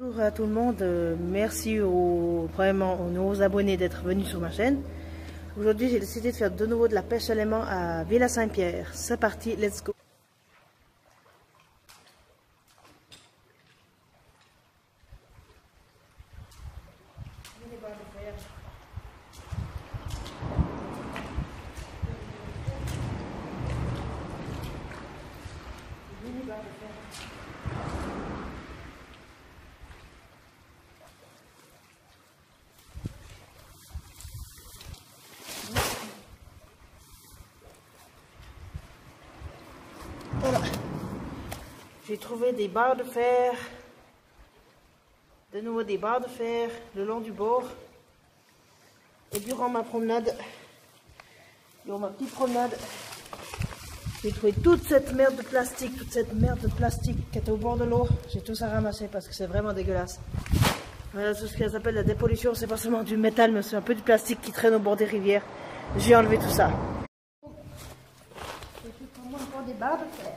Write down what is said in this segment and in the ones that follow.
Bonjour à tout le monde, merci vraiment aux nouveaux abonnés d'être venus sur ma chaîne. Aujourd'hui j'ai décidé de faire de nouveau de la pêche à l'aimant à Villa Saint-Pierre. C'est parti, let's go! Voilà. J'ai trouvé des barres de fer, de nouveau des barres de fer le long du bord. Et durant ma promenade, durant ma petite promenade, j'ai trouvé toute cette merde de plastique, qui était au bord de l'eau. J'ai tout ça ramassé parce que c'est vraiment dégueulasse. Voilà, tout ce qu'elle appelle la dépollution, c'est pas seulement du métal, mais c'est un peu du plastique qui traîne au bord des rivières. J'ai enlevé tout ça. J'ai fait pour moi encore des barres de fer.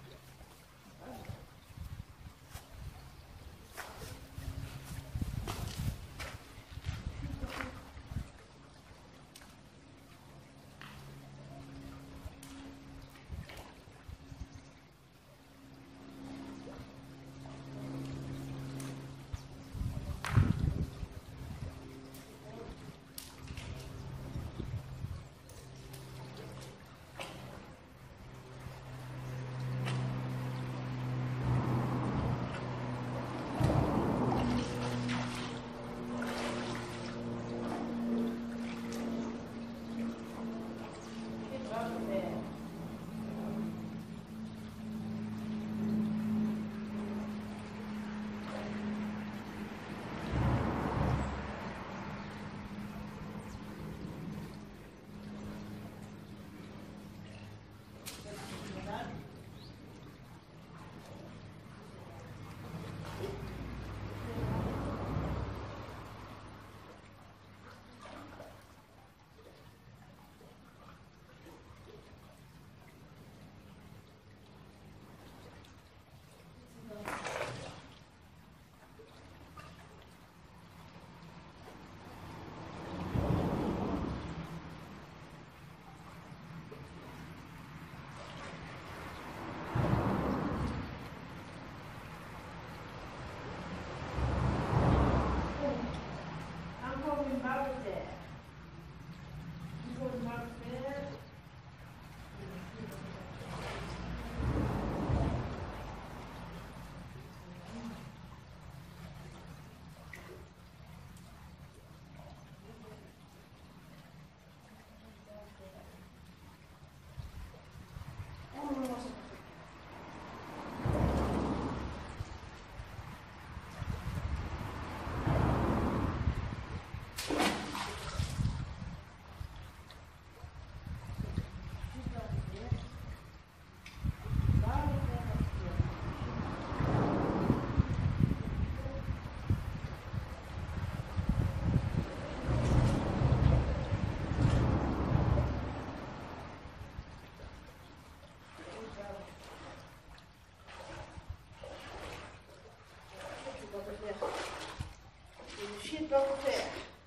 Barre de fer.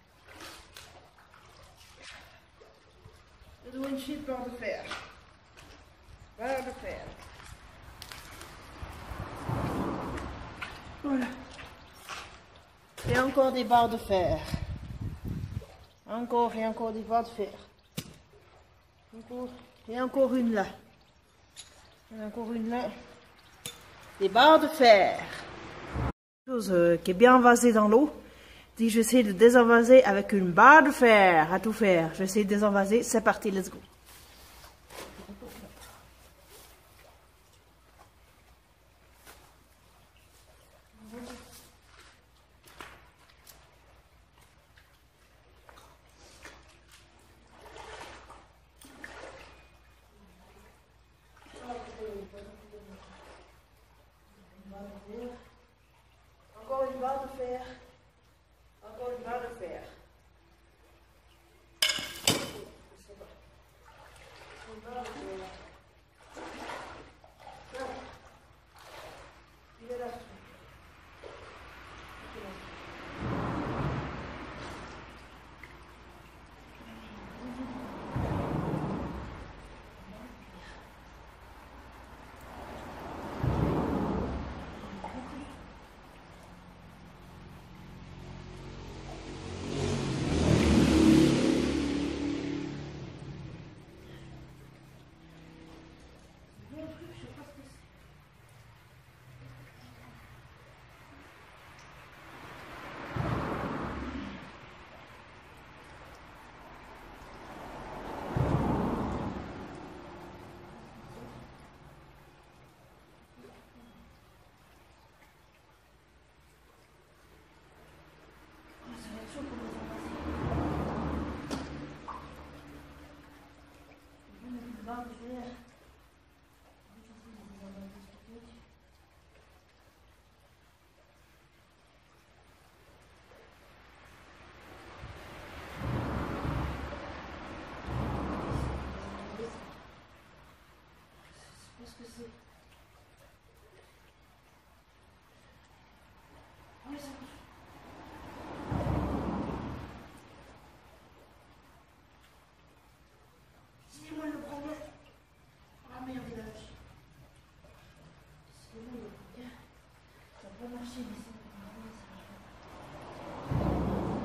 Je dois une petite barre de fer. Barre de fer. Voilà. Et encore des barres de fer. Encore et encore des barres de fer. Encore et encore une là. Et encore une là. Des barres de fer. Chose qui est bien envasée dans l'eau. Je vais essayer de désenvaser avec une barre de fer à tout faire. Je vais essayer de désenvaser. C'est parti, let's go. Encore une barre de fer. Encore une barre de fer. C'est moi le problème. Ah merde, il a lâché. C'est moi le problème. Ça va pas marcher, mais c'est pas grave, ça marche pas.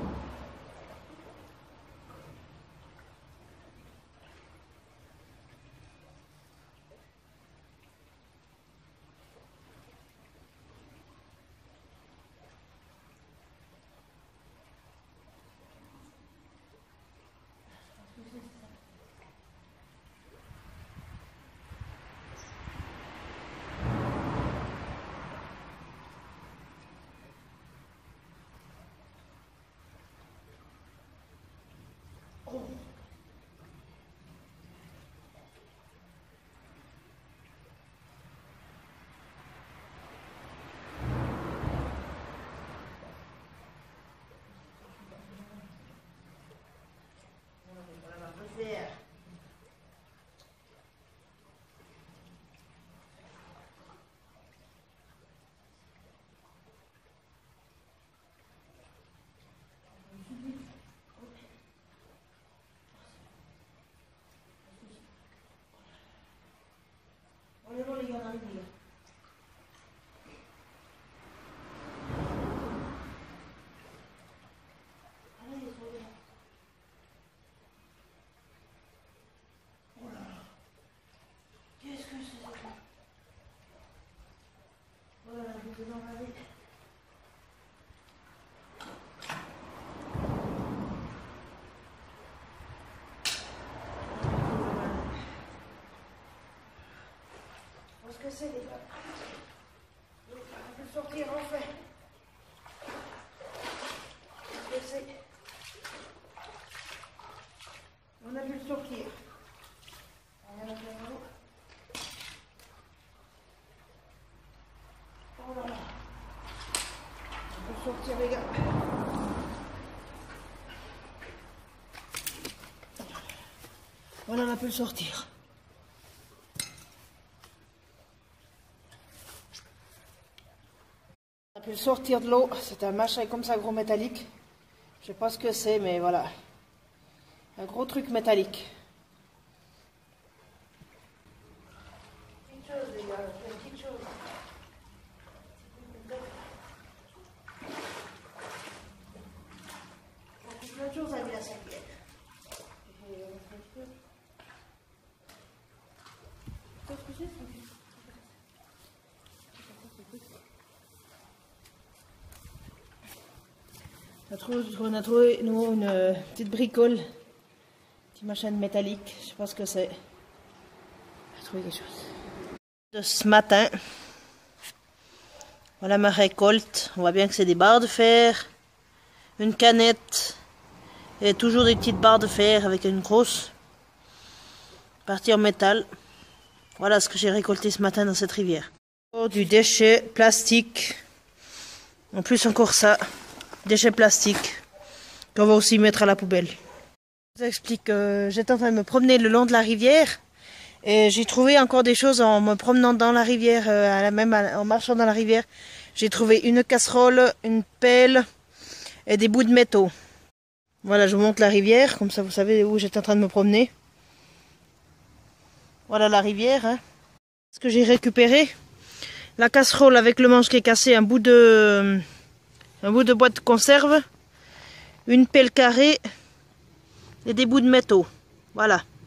On est bon les gars, on arrive les gars. Allez, ils sont là. Oh là là. Qu'est-ce que c'est ça? Oh là là, je vais en laver. Qu'est-ce que c'est les gars? On peut sortir enfin. Qu'est-ce que c'est? On a pu le sortir. Oh là là. On peut sortir les gars. Voilà, on a pu le sortir. On a pu le sortir de l'eau. C'est un machin comme ça, gros métallique. Je sais pas ce que c'est, mais voilà. Un gros truc métallique. Petite chose, les gars, une petite chose. On fait plein de choses avec la serviette. Qu'est-ce que c'est? On a trouvé nous, une petite bricole, petit machin métallique, je sais pas ce que c'est. On a trouvé quelque chose. De ce matin, voilà ma récolte. On voit bien que c'est des barres de fer, une canette et toujours des petites barres de fer avec une grosse partie en métal. Voilà ce que j'ai récolté ce matin dans cette rivière. Oh, du déchet plastique. En plus encore ça. Déchets plastiques qu'on va aussi mettre à la poubelle. Je vous explique, j'étais en train de me promener le long de la rivière et j'ai trouvé encore des choses en me promenant dans la rivière, en marchant dans la rivière. J'ai trouvé une casserole, une pelle et des bouts de métaux. Voilà, je vous montre la rivière, comme ça vous savez où j'étais en train de me promener. Voilà la rivière. Hein. Ce que j'ai récupéré, la casserole avec le manche qui est cassé, un bout de boîte de conserve, une pelle carrée et des bouts de métaux. Voilà.